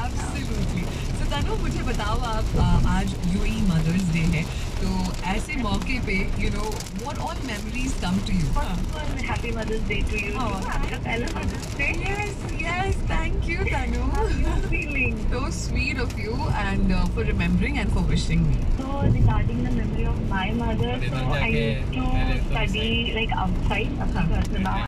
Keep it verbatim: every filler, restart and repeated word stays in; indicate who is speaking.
Speaker 1: Absolutely. So तनु मुझे बताओ आप आ, आज यूएई मदर्स डे है तो ऐसे मौके पे you know what all memories come to you?
Speaker 2: First one, happy Mother's Day to you.
Speaker 1: Oh,
Speaker 2: After पहला Mother's Day.
Speaker 1: Yes, yes. Thank you, Tanu.
Speaker 2: How are you feeling?
Speaker 1: So sweet of you and uh, for remembering and for wishing me.
Speaker 2: So regarding the memory of my mother, so I used to study like outside, अपने घर से बाहर.